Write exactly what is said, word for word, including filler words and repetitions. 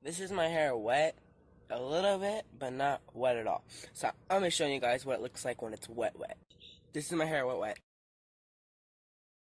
This is my hair wet a little bit, but not wet at all. So I'm going to show you guys what it looks like when it's wet wet. This is my hair wet wet.